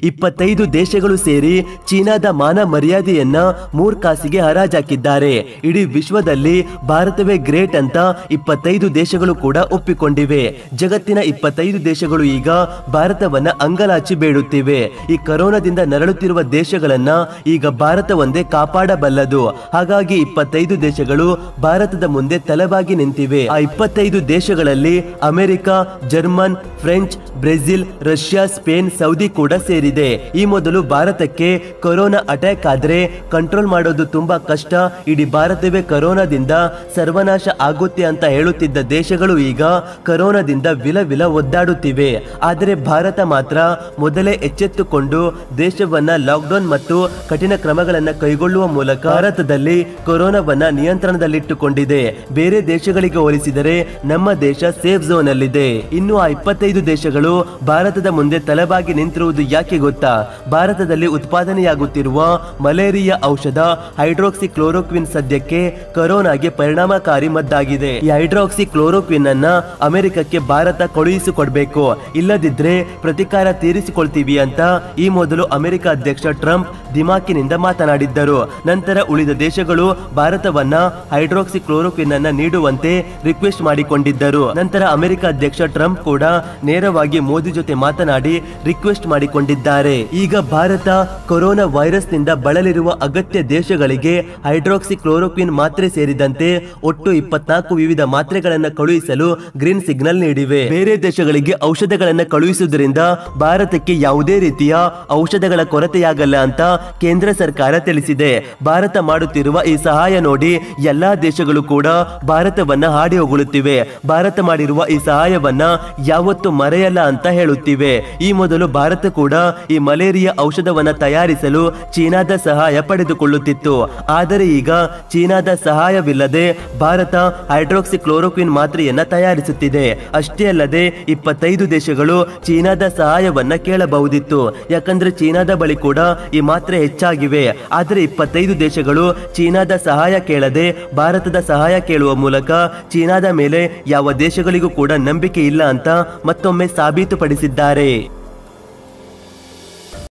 25 ದೇಶಗಳು ಸೇರಿ ಚೀನಾದ ಮಾನ ಮರ್ಯಾದೆಯನ್ನ ಮೂರ್ಖಾಸಿಗೆ ಹರಾಜಾಕಿದ್ದಾರೆ. ಇಡೀ ವಿಶ್ವದಲ್ಲಿ ಭಾರತವೇ ಗ್ರೇಟ್ ಅಂತ 25 ದೇಶಗಳು ಕೂಡ ಒಪ್ಪಿಕೊಂಡಿವೆ. ಜಗತ್ತಿನ 25 ದೇಶಗಳು ಈಗ ಭಾರತವನ್ನ ಅಂಗಲಾಚಿ ಬೇಡುತ್ತಿವೆ. ಈ ಕೊರೋನಾದಿಂದ ನರಳುತ್ತಿರುವ ದೇಶಗಳನ್ನ ಈಗ ಭಾರತ ಒಂದೇ ಕಾಪಾಡಬಲ್ಲದು. ಹಾಗಾಗಿ 25 ದೇಶಗಳು ಭಾರತದ ಮುಂದೆ ತಲೆಬಾಗಿ ನಿಂತಿವೆ. ಆ 25 ದೇಶಗಳಲ್ಲಿ America, German, French, Brazil, Russia, Spain, Saudi ಕೂಡ ಸೇರಿದೆ. ಈ ಮೊದಲು ಭಾರತಕ್ಕೆ ಕೊರೋನಾ ಅಟ್ಯಾಕ್ ಆದ್ರೆ ಕಂಟ್ರೋಲ್ ಮಾಡೋದು ತುಂಬಾ ಕಷ್ಟ, ಇಡೀ ಭಾರತವೇ ಕೊರೋನಾದಿಂದ ಸರ್ವನಾಶ ಆಗುತ್ತೆ ಅಂತ ಹೇಳುತ್ತಿದ್ದ ದೇಶಗಳು ಈಗ ಕೊರೋನಾದಿಂದ ವಿಲ ಒದ್ದಾಡುತ್ತಿವೆ. ಆದರೆ ಭಾರತ ಮಾತ್ರ ಮೊದಲೇ ಎಚ್ಚೆತ್ತುಕೊಂಡು ದೇಶವನ್ನ ಲಾಕ್ಡೌನ್ ಮತ್ತು ಕಠಿಣ ಕ್ರಮಗಳನ್ನ ಕೈಗೊಳ್ಳುವ ಮೂಲಕ ಭಾರತದಲ್ಲಿ ಕೊರೋನಾವನ್ನ ನಿಯಂತ್ರಣದಲ್ಲಿಟ್ಟುಕೊಂಡಿದೆ. ಬೇರೆ ದೇಶಗಳಿಗೆ ಹೋಲಿಸಿದರೆ ನಮ್ಮ ದೇಶ ಸೇಫ್ ಝೋನ್ ಅಲ್ಲಿದೆ. ಇನ್ನು ಆ 25 ದೇಶಗಳು ಭಾರತದ ಮುಂದೆ ತಲೆಬಾಗಿ ನಿಂತಿರುವುದು ಯಾಕೆ ಗೊತ್ತಾ? ಭಾರತದಲ್ಲಿ ಉತ್ಪಾದನೆಯಾಗುತ್ತಿರುವ ಮಲೇರಿಯಾ ಔಷಧ ಹೈಡ್ರಾಕ್ಸಿ ಕ್ಲೋರೋಕ್ವಿನ್ ಸದ್ಯಕ್ಕೆ ಕೊರೋನಾಗೆ ಪರಿಣಾಮಕಾರಿ ಮದ್ದಾಗಿದೆ. ಈ ಹೈಡ್ರಾಕ್ಸಿ ಕ್ಲೋರೋಕ್ವಿನ್ ಅನ್ನ ಅಮೆರಿಕಕ್ಕೆ ಭಾರತ ಕಳುಹಿಸಿಕೊಡ್ಬೇಕು, ಇಲ್ಲದಿದ್ರೆ ಪ್ರತಿಕಾರ ತೀರಿಸಿಕೊಳ್ತೀವಿ ಅಂತ ಈ ಮೊದಲು ಅಮೆರಿಕ ಅಧ್ಯಕ್ಷ ಟ್ರಂಪ್ ದಿಮಾಕಿನಿಂದ ಮಾತನಾಡಿದ್ದರು. ನಂತರ ಉಳಿದ ದೇಶಗಳು ಭಾರತವನ್ನ ಹೈಡ್ರಾಕ್ಸಿ ಕ್ಲೋರೋಕ್ವಿನ್ ಅನ್ನ ನೀಡುವಂತೆ ರಿಕ್ವೆಸ್ಟ್ ಮಾಡಿಕೊಂಡಿದ್ದರು. ನಂತರ ಅಮೆರಿಕ ಅಧ್ಯಕ್ಷ ಟ್ರಂಪ್ ಕೂಡ ನೇರವಾಗಿ ಮೋದಿ ಜೊತೆ ಮಾತನಾಡಿ ರಿಕ್ವೆಸ್ಟ್ ಮಾಡಿಕೊಂಡಿದ್ದಾರೆ. ಈಗ ಭಾರತ ಕೊರೋನಾ ವೈರಸ್ ನಿಂದ ಬಳಲಿರುವ ಅಗತ್ಯ ದೇಶಗಳಿಗೆ ಹೈಡ್ರಾಕ್ಸಿ ಕ್ಲೋರೋಕ್ವಿನ್ ಮಾತ್ರೆ ಸೇರಿದಂತೆ ಒಟ್ಟು 24 ವಿವಿಧ ಮಾತ್ರೆಗಳನ್ನ ಕಳುಹಿಸಲು ಗ್ರೀನ್ ಸಿಗ್ನಲ್ ನೀಡಿವೆ. ಬೇರೆ ದೇಶಗಳಿಗೆ ಔಷಧಗಳನ್ನ ಕಳುಹಿಸುವುದರಿಂದ ಭಾರತಕ್ಕೆ ಯಾವುದೇ ರೀತಿಯ ಔಷಧಗಳ ಕೊರತೆಯಾಗಲ್ಲ ಅಂತ ಕೇಂದ್ರ ಸರ್ಕಾರ ತಿಳಿಸಿದೆ. ಭಾರತ ಮಾಡುತ್ತಿರುವ ಈ ಸಹಾಯ ನೋಡಿ ಎಲ್ಲಾ ದೇಶಗಳು ಕೂಡ ಭಾರತವನ್ನ ಹಾಡಿ ಹೊಗಳುತ್ತಿವೆ. ಭಾರತ ಮಾಡಿರುವ ಈ ಸಹಾಯವನ್ನ ಯಾವತ್ತೂ ಮರೆಯಲ್ಲ ಅಂತ ಹೇಳುತ್ತಿವೆ. ಈ ಮೊದಲು ಭಾರತ ಕೂಡ ಈ ಮಲೇರಿಯಾ ಔಷಧವನ್ನ ತಯಾರಿಸಲು ಚೀನಾದ ಸಹಾಯ ಪಡೆದುಕೊಳ್ಳುತ್ತಿತ್ತು. ಆದರೆ ಈಗ ಚೀನಾದ ಸಹಾಯವಿಲ್ಲದೆ ಭಾರತ ಹೈಡ್ರಾಕ್ಸಿ ಕ್ಲೋರೋಕ್ವಿನ್ ಮಾತ್ರೆಯನ್ನ ತಯಾರಿಸುತ್ತಿದೆ. ಅಷ್ಟೇ ಅಲ್ಲದೆ 25 ದೇಶಗಳು ಚೀನಾದ ಸಹಾಯವನ್ನ ಕೇಳಬಹುದಿತ್ತು, ಯಾಕಂದ್ರೆ ಚೀನಾದ ಬಳಿ ಕೂಡ ಈ ಮಾತ್ರೆ ಹೆಚ್ಚಾಗಿವೆ. ಆದರೆ 25 ದೇಶಗಳು ಚೀನಾದ ಸಹಾಯ ಕೇಳದೆ ಭಾರತದ ಸಹಾಯ ಕೇಳುವ ಮೂಲಕ ಚೀನಾದ ಮೇಲೆ ಯಾವ ದೇಶಗಳಿಗೂ ಕೂಡ ನಂಬಿಕೆ ಇಲ್ಲ ಅಂತ ಮತ್ತೊಮ್ಮೆ ಸಾಬೀತುಪಡಿಸಿದ್ದಾರೆ.